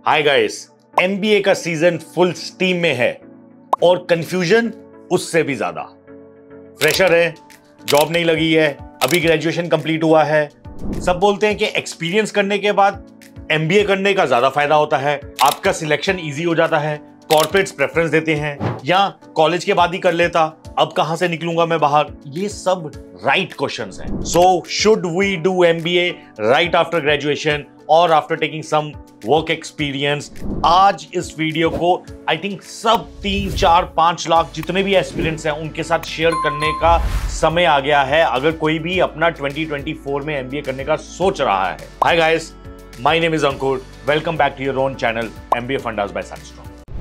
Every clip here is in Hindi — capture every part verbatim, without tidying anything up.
हाय गाइस, एमबीए का सीजन फुल स्टीम में है और कंफ्यूजन उससे भी ज्यादा। फ्रेशर है, जॉब नहीं लगी है, अभी ग्रेजुएशन कंप्लीट हुआ है। सब बोलते हैं कि एक्सपीरियंस करने के बाद एमबीए करने का ज्यादा फायदा होता है, आपका सिलेक्शन इजी हो जाता है, कॉर्पोरेट्स प्रेफरेंस देते हैं, या कॉलेज के बाद ही कर लेता, अब कहां से निकलूंगा मैं बाहर। ये सब राइट क्वेश्चंस हैं। So should we do MBA right after graduation और after taking some work experience? आज इस वीडियो को आई थिंक सब तीन चार पांच लाख जितने भी एक्सपीरियंस हैं उनके साथ शेयर करने का समय आ गया है, अगर कोई भी अपना ट्वेंटी ट्वेंटी फोर में एमबीए करने का सोच रहा है। Hi guys, my name is Ankur, welcome back to your own channel MBA fundas by Sunstrom.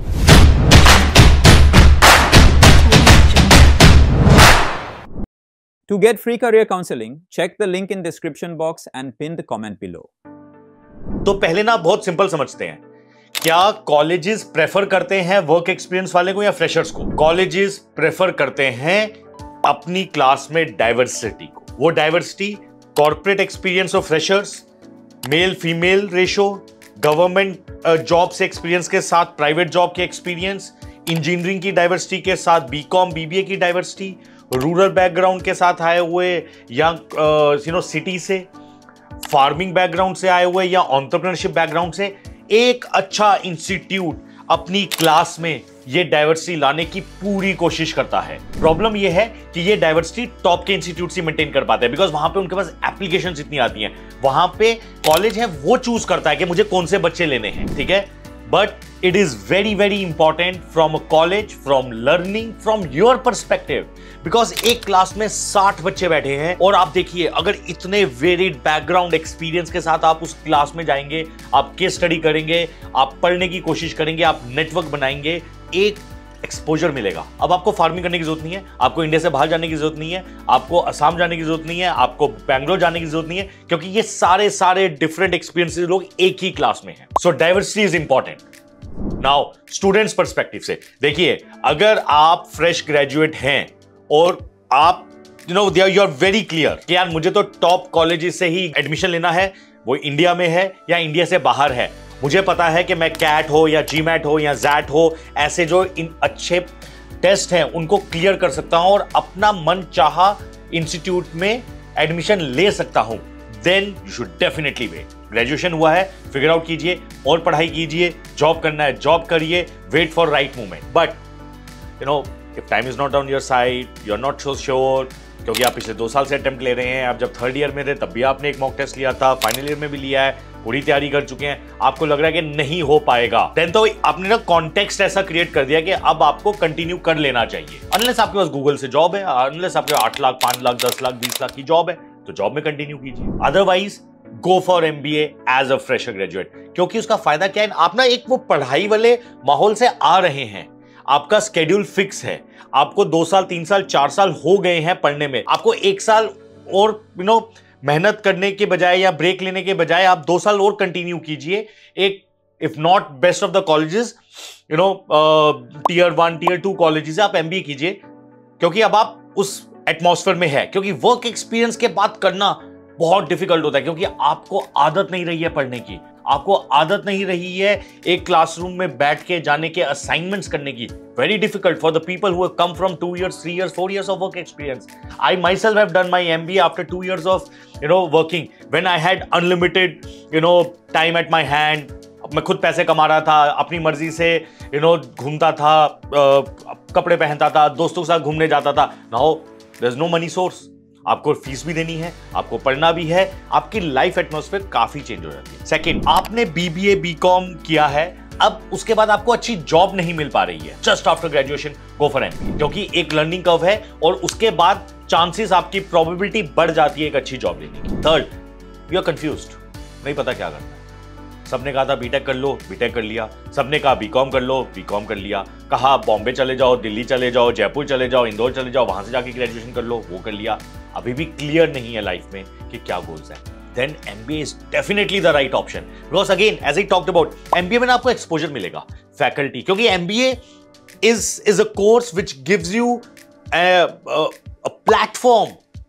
To get free career counseling, check the link in description box and pin the comment below. तो पहले ना बहुत सिंपल समझते हैं, क्या कॉलेजेस प्रेफर करते हैं वर्क एक्सपीरियंस वाले को या फ्रेशर्स को? कॉलेजेस प्रेफर करते हैं अपनी क्लास में डाइवर्सिटी को। वो diversity corporate experience of freshers, male female ratio, government job से एक्सपीरियंस के साथ प्राइवेट जॉब के एक्सपीरियंस, इंजीनियरिंग की डाइवर्सिटी के साथ बीकॉम बीबीए की डाइवर्सिटी, रूरल बैकग्राउंड के साथ आए हुए या यू नो सिटी से, फार्मिंग बैकग्राउंड से आए हुए या एंटरप्रेन्योरशिप बैकग्राउंड से। एक अच्छा इंस्टीट्यूट अपनी क्लास में ये डाइवर्सिटी लाने की पूरी कोशिश करता है। प्रॉब्लम ये है कि ये डाइवर्सिटी टॉप के इंस्टीट्यूट से मेंटेन कर पाते हैं, बिकॉज वहां पे उनके पास एप्लीकेशंस इतनी आती हैं। वहां पे कॉलेज है वो चूज करता है कि मुझे कौन से बच्चे लेने हैं, ठीक है। But it is very very important from a college, from learning, from your perspective, because एक क्लास में साठ बच्चे बैठे हैं और आप देखिए, अगर इतने वेरिड बैकग्राउंड एक्सपीरियंस के साथ आप उस क्लास में जाएंगे, आप केस स्टडी करेंगे, आप पढ़ने की कोशिश करेंगे, आप नेटवर्क बनाएंगे, एक एक्सपोजर मिलेगा। अब आपको फार्मिंग करने की जरूरत नहीं है, आपको इंडिया से बाहर जाने की जरूरत नहीं है, आपको असम जाने की जरूरत नहीं है, आपको बैंगलोर जाने की जरूरत नहीं है, क्योंकि ये सारे सारे डिफरेंट एक्सपीरियंसेस लोग एक ही क्लास में हैं। So diversity is important. Now students perspective से देखिए, अगर आप फ्रेश ग्रेजुएट हैं और आप you know you are very clear कि यार मुझे तो टॉप कॉलेजेस से ही एडमिशन लेना है, वो इंडिया में है या इंडिया से बाहर है, मुझे पता है कि मैं कैट हो या जीमैट हो या जैट हो, ऐसे जो इन अच्छे टेस्ट हैं उनको क्लियर कर सकता हूं और अपना मन चाहा इंस्टीट्यूट में एडमिशन ले सकता हूं, then you should definitely wait. Graduation हुआ है, फिगर आउट कीजिए और पढ़ाई कीजिए, जॉब करना है जॉब करिए, wait for right moment. But you know if time is not on your side, you are not so sure, क्योंकि आप पिछले दो साल से अटेम्प्ट ले रहे हैं, आप जब थर्ड ईयर में थे तब भी आपने एक मॉक टेस्ट लिया था, फाइनल ईयर में भी लिया है, पूरी तैयारी कर चुके हैं, आपको लग रहा है कि नहीं हो पाएगा, देन तो आपने ना कॉन्टेक्स्ट ऐसा क्रिएट कर दिया कि अब आपको कंटिन्यू कर लेना चाहिए। अनलेस आपके पास गूगल से जॉब है, अनलेस आपके आठ लाख पांच लाख दस लाख बीस लाख की जॉब है, तो जॉब में कंटिन्यू कीजिए। Otherwise go for MBA as a fresher graduate, क्योंकि उसका फायदा क्या है, आप ना एक वो पढ़ाई वाले माहौल से आ रहे हैं, आपका स्केड्यूल फिक्स है, आपको दो साल तीन साल चार साल हो गए हैं पढ़ने में, आपको एक साल और यू नो मेहनत करने के बजाय या ब्रेक लेने के बजाय आप दो साल और कंटिन्यू कीजिए। एक if not best of the colleges, you know tier one tier two colleges आप एमबीए कीजिए, क्योंकि अब आप उस एटमॉस्फेयर में है। क्योंकि वर्क एक्सपीरियंस के बाद करना बहुत डिफिकल्ट होता है, क्योंकि आपको आदत नहीं रही है पढ़ने की, आपको आदत नहीं रही है एक क्लासरूम में बैठ के जाने के असाइनमेंट्स करने की। Very difficult for the people who have come from two years three years four years of work experience. I myself have done my MBA after two years of you know working, when I had unlimited you know time at my hand. मैं खुद पैसे कमा रहा था, अपनी मर्जी से यू नो घूमता था, कपड़े पहनता था, दोस्तों के साथ घूमने जाता था। Now there is no money source, आपको फीस भी देनी है, आपको पढ़ना भी है, आपकी लाइफ एटमॉस्फेयर काफी चेंज हो जाती है। सेकंड, आपने बीबीए बीकॉम किया है, अब उसके बाद आपको अच्छी जॉब नहीं मिल पा रही है, just after graduation go for MBA, क्योंकि एक लर्निंग कर्व है और उसके बाद चांसेस, आपकी प्रोबेबिलिटी बढ़ जाती है एक अच्छी जॉब लेने की। थर्ड, यू आर कंफ्यूज्ड, नहीं पता क्या करना है। सबने कहा था बीटेक कर लो, बीटेक कर लिया, सबने कहा बीकॉम कर लो, बीकॉम कर लिया, कहा बॉम्बे चले जाओ, दिल्ली चले जाओ, जयपुर चले जाओ, इंदौर चले जाओ, वहां से जाके ग्रेजुएशन कर लो, वो कर लिया, अभी भी क्लियर नहीं है लाइफ में कि क्या गोल्स है, then MBA is definitely the right option. Because again as I talked about, MBA में ना आपको एक्सपोजर मिलेगा, फैकल्टी, क्योंकि MBA is is a course which gives you a platform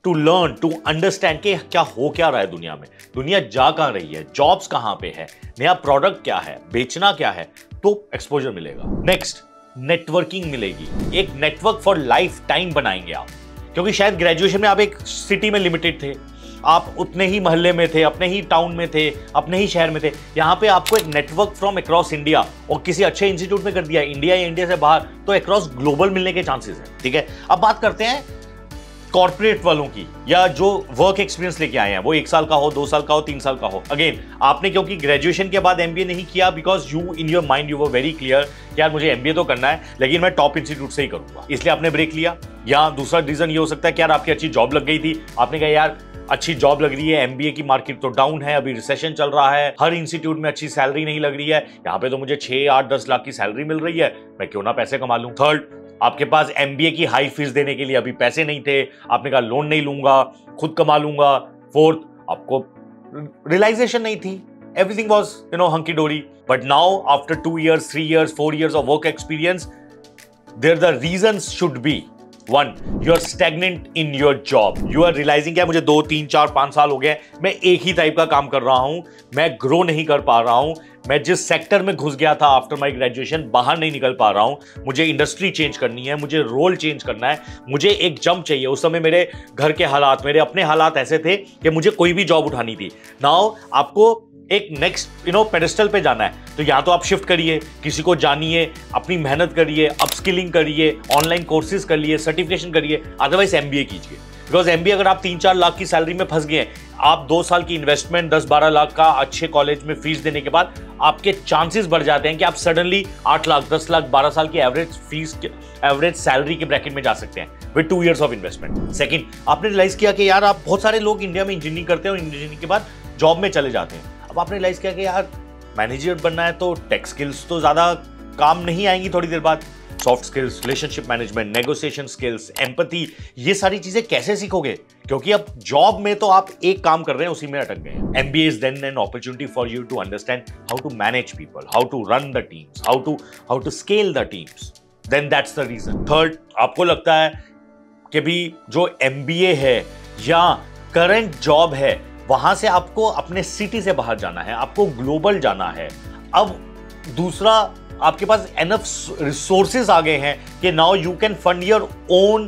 to learn, to understand कि क्या हो क्या रहा है दुनिया में, दुनिया जा कहां रही है, जॉब्स कहां पे है, नया प्रोडक्ट क्या है, बेचना क्या है, तो एक्सपोजर मिलेगा। नेक्स्ट, नेटवर्किंग मिलेगी। एक नेटवर्क फॉर लाइफ टाइम बनाएंगे आप, क्योंकि शायद ग्रेजुएशन में आप एक सिटी में लिमिटेड थे, आप उतने ही मोहल्ले में थे, अपने ही टाउन में थे, अपने ही शहर में थे। यहां पे आपको एक नेटवर्क फ्रॉम अक्रॉस इंडिया और किसी अच्छे इंस्टीट्यूट में कर दिया, इंडिया या इंडिया से बाहर, तो अक्रॉस ग्लोबल मिलने के चांसेस हैं। ठीक है, अब बात करते हैं कॉर्पोरेट वालों की, या जो वर्क एक्सपीरियंस लेके आए हैं, वो एक साल का हो, दो साल का हो, तीन साल का हो। अगेन, आपने क्योंकि ग्रेजुएशन के बाद एमबीए नहीं किया, because you in your mind you were very clear यार मुझे एमबीए तो करना है, लेकिन मैं टॉप इंस्टीट्यूट से ही करूंगा, इसलिए आपने ब्रेक लिया। या दूसरा रीजन ये हो सकता है कि यार आपकी अच्छी जॉब लग गई थी, आपने कहा यार अच्छी जॉब लग रही है, एमबीए की मार्केट तो डाउन है, अभी रिसेशन चल रहा है, हर इंस्टीट्यूट में अच्छी सैलरी नहीं लग रही है, यहाँ पे तो मुझे छह आठ दस लाख की सैलरी मिल रही है, मैं क्यों ना पैसे कमा लूं। थर्ड, आपके पास एमबीए की हाई फीस देने के लिए अभी पैसे नहीं थे, आपने कहा लोन नहीं लूंगा, खुद कमा लूंगा। फोर्थ, आपको रियलाइजेशन नहीं थी, everything was you know hunky dory, but now after two years three years four years of work experience, there the reasons should be one, you are stagnant in your job, you are realising क्या मुझे दो तीन चार पांच साल हो गए, मैं एक ही टाइप का काम कर रहा हूं, मैं ग्रो नहीं कर पा रहा हूं, मैं जिस सेक्टर में घुस गया था आफ्टर माय ग्रेजुएशन बाहर नहीं निकल पा रहा हूं, मुझे इंडस्ट्री चेंज करनी है, मुझे रोल चेंज करना है, मुझे एक जंप चाहिए। उस समय मेरे घर के हालात, मेरे अपने हालात ऐसे थे कि मुझे कोई भी जॉब उठानी थी। नाउ आपको एक नेक्स्ट यू नो पेडेस्टल पे जाना है, तो या तो आप शिफ्ट करिए, किसी को जानिए, अपनी मेहनत करिए, अपस्किलिंग करिए, ऑनलाइन कोर्सेज करिए, सर्टिफिकेशन करिए, अदरवाइज एमबीए कीजिए। बिकॉज एमबीए अगर आप तीन चार लाख की सैलरी में फंस गए, आप दो साल की इन्वेस्टमेंट दस बारह लाख का अच्छे कॉलेज में फीस देने के बाद आपके चांसेस बढ़ जाते हैं कि आप सडनली आठ लाख दस लाख बारह साल की एवरेज फीस एवरेज सैलरी के ब्रैकेट में जा सकते हैं with two years of investment. Second, आपने रियलाइज किया कि यार आप बहुत सारे लोग इंडिया में इंजीनियरिंग करते हैं और इंजीनियरिंग के बाद जॉब में चले जाते हैं। अब आपने रियलाइज किया कि यार मैनेजर बनना है तो टेक स्किल्स तो ज्यादा काम नहीं आएंगी थोड़ी देर बाद, soft skills, relationship management, negotiation skills, empathy, ये सारी चीजें कैसे सीखोगे, क्योंकि अब जॉब में तो आप एक काम कर रहे हैं उसी में अटक गए हैं। MBA is then an opportunity for you to understand how to manage people, how to run the teams, how to how to scale the teams, then that's the reason. Third, आपको लगता है कि भी जो एमबीए है या करंट जॉब है वहां से आपको अपने सिटी से बाहर जाना है, आपको ग्लोबल जाना है। अब दूसरा, आपके पास एनफ रिसोर्सेज आ गए हैं कि now you can fund your own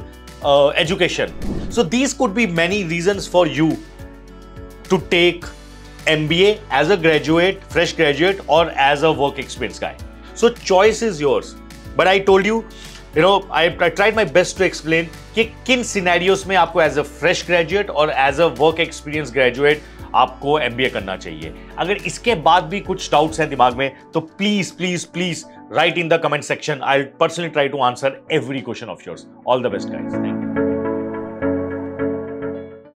education. So these could be many reasons for you to take MBA as a graduate, fresh graduate, और as a work experience guy. So choice is yours, but I told you you know I tried my best to explain कि किन सिनेरियोस में आपको एज अ फ्रेश ग्रेजुएट और as a work experience graduate आपको एमबीए करना चाहिए। अगर इसके बाद भी कुछ डाउट्स हैं दिमाग में तो please please please write in the comment section. I personally try to answer every question of yours. All the best guys, thank you.